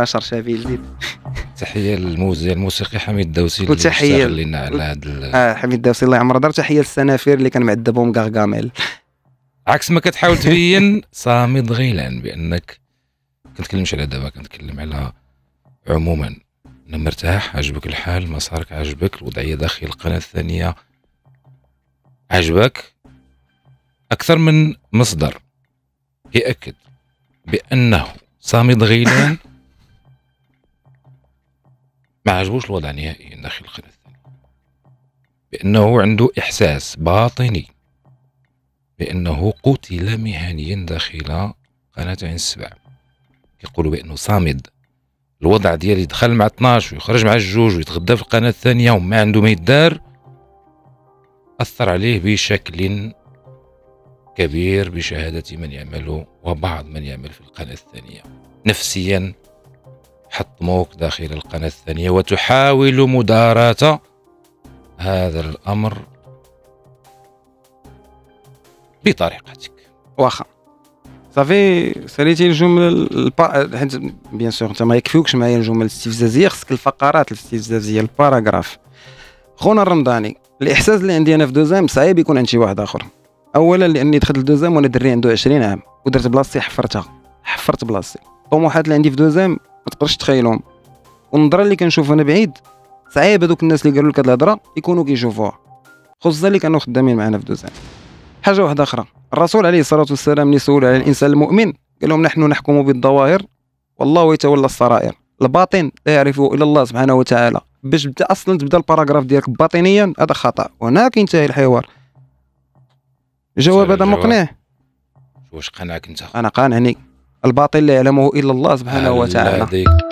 شرشابيل زيد. تحيه للموزع الموسيقي حميد الدوسي اللي وتحية اشتغل لنا على هذا حميد الدوسي الله يعمر دار. تحيه للسنافير اللي كان معذبهم غارغاميل. عكس ما كتحاول تبين صامد غيلان بانك كنتكلمش على دابا، كنتكلم على عموما. انا مرتاح، عجبك الحال، مسارك عجبك، الوضعيه داخل القناه الثانيه عجبك. اكثر من مصدر يأكد بانه صامد غيلان ما عجبوش الوضع نهائيا داخل القناه الثانيه، بانه عنده احساس باطني بانه قتل مهنيا داخل قناه عين السبع. يقولوا بانه صامد الوضع ديال يدخل مع 12 ويخرج مع الجوج ويتغدى في القناه الثانيه وما عنده ما يدار، اثر عليه بشكل كبير بشهاده من يعمل وبعض من يعمل في القناه الثانيه. نفسيا حطموك داخل القناه الثانيه وتحاول مداراة هذا الامر بطريقتك. واخا صافي ساليتي الجمل حيت بيان سور انت ما يكفيوكش معايا الجمل الاستفزازيه، خصك الفقرات الاستفزازيه الباراغراف. خونا الرمضاني، الاحساس اللي عندي انا في دوزام صعيب يكون عند شي واحد اخر. اولا لاني دخلت لدوزام وانا دري عنده 20 عام ودرت بلاصتي، حفرت بلاصتي. الطموحات اللي عندي في دوزام ما تقدرش تخيلهم، والنظره اللي كنشوف انا بعيد صعيب هذوك الناس اللي قالوا لك هاد الهضره يكونوا كيشوفوها، خصوصا اللي كانوا خدامين معنا في دوزام. حاجه واحده اخرى، الرسول عليه الصلاه والسلام اللي سول على الانسان المؤمن قال لهم نحن نحكم بالظواهر والله يتولى السرائر، الباطن لا يعرفه الا الله سبحانه وتعالى. باش اصلا تبدا الباراغراف ديالك باطنيا هذا خطا، وهناك ينتهي الحوار. الجواب هذا مقنع؟ واش قنعك انت؟ انا قانعني، الباطن لا يعلمه الا الله سبحانه وتعالى.